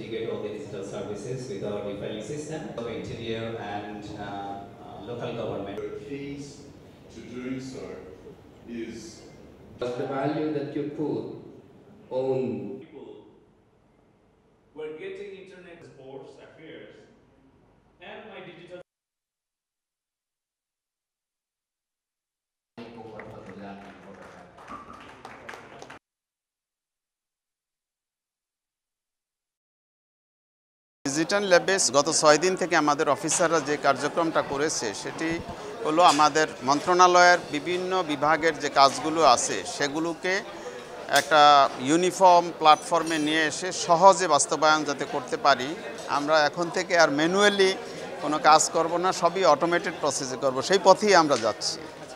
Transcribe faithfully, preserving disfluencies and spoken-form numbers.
integrate all the digital services with our e-filing system of interior and uh, uh, local government. The keys to doing so is but the value that you put on people were getting internet sports affairs and my digital digital ল্যাবে গত ছয় দিন থেকে আমাদের অফিসাররা যে কার্যক্রমটা করেছে সেটি হলো আমাদের মন্ত্রণালয়ের বিভিন্ন বিভাগের যে কাজগুলো আছে সেগুলোকে একটা ইউনিফর্ম প্ল্যাটফর্মে নিয়ে এসে সহজে বাস্তবায়ন যাতে করতে পারি। আমরা এখন থেকে আর ম্যানুয়ালি কোনো কাজ করব না, সবই অটোমেটেড প্রসেসে করব, সেই পথেই আমরা যাচ্ছি।